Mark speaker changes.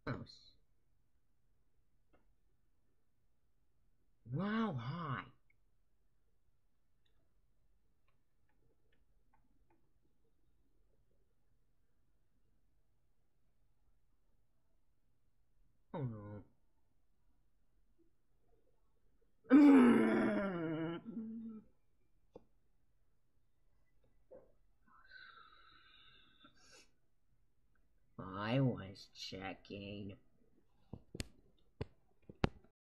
Speaker 1: Oh. Wow, hi. Oh no. I was checking.